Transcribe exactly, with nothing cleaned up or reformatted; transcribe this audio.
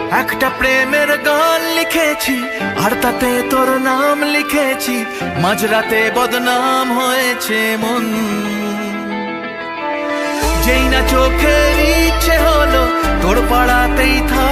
একটা প্রেমের গান লিখেছি আর তাতে তোর নাম লিখেছি, মাঝরাতে বদনাম হয়েছে মন। যেই না চোখের ইচ্ছে হলো তোর পাড়াতেই থাক।